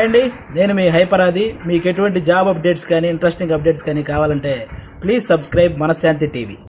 అండి, నేను మీ హైపరాది. మీకు ఎటువంటి జాబ్ అప్డేట్స్ కానీ ఇంట్రెస్టింగ్ అప్డేట్స్ కానీ కావాలంటే ప్లీజ్ సబ్స్క్రైబ్ మనశ్శాంతి టీవీ.